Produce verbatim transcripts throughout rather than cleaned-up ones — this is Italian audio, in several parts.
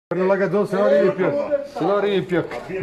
Non la gazzone, se no arrivi più. Se no arrivi più.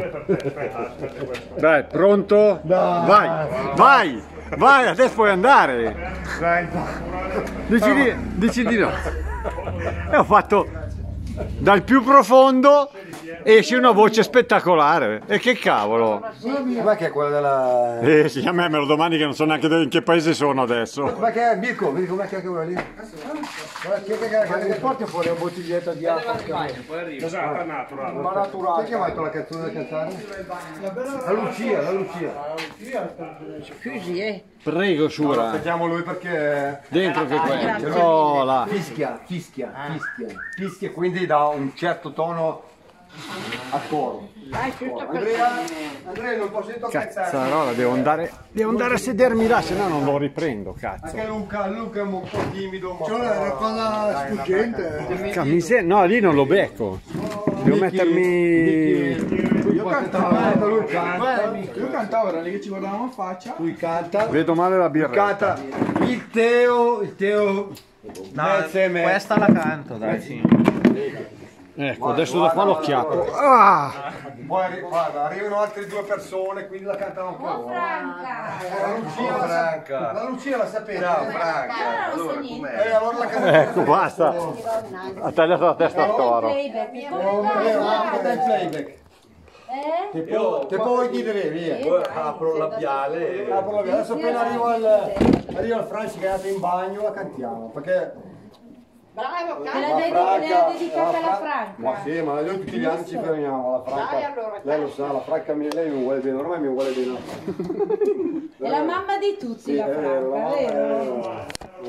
Dai, pronto? Dai. Vai, vai, vai, adesso puoi andare. Dici di, dici di no. E ho fatto dal più profondo, esce una voce spettacolare. E che cavolo? Ma che è quella della... Eh sì, a me me lo domani che non so neanche in che paese sono adesso. Ma che è Mirko? Mirko, ma che è quella lì? Ma che che porti fuori una bottiglietta di acqua? Esatto, natural. Ma naturale. Perché hai fatto la canzone da cantare? La Lucia, la Lucia. Scusi, eh. Prego, Sciura. Aspettiamo lui perché... Dentro che qua. Oh, là. Fischia, fischia, fischia. Fischia, quindi dà un certo tono a coro. Andrea, Andrea non posso cazzare. Cazzarola, devo andare, devo andare a sedermi là, se no non lo riprendo, cazzo. Anche Luca, Luca è un po' timido. Ma... C'è una cosa sfuggente. Porca miseria, no, lì non lo becco. Devo mettermi... Io cantavo, lui canta. Io cantavo, era lì che ci guardavamo in faccia. Lui canta. Vedo male la birra. Canta. Il Teo, il Teo. No, questa la canto, dai, sì. Ecco, adesso da qua l'occhiato. Ah! Poi guarda, arrivano altre due persone, quindi la cantano anche loro. La Lucia, la, Franca. la Lucia la sapete? Ciao Franca. Allora, Eh, allora la cantano. Ecco, basta. Ha tagliato la testa al toro. playback. Del playback. Eh? Te può- te puoi dire via. Apro il labiale. Apro la via. Adesso appena arrivo al, arrivo al Franci che è andato in bagno la cantiamo, perché... Bravo, La te l'ha dedi- Franca- le ha dedicata la alla Fra- Franca. Ma sì, ma noi tutti gli anni ci fermiamo, la Franca. Dai, allora, lei lo sa, la Franca mi- lei mi vuole bene, ormai mi vuole bene. È la mamma di tutti, Sì, la è vero, la Franca, mamma vero?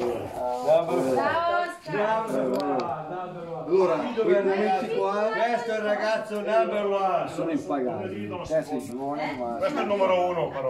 è- Ciao, Oscar. Allora, questi amici qua Questo è il ragazzo number one. sono impagati. Eh sì, sono, ma... Questo è il numero uno però.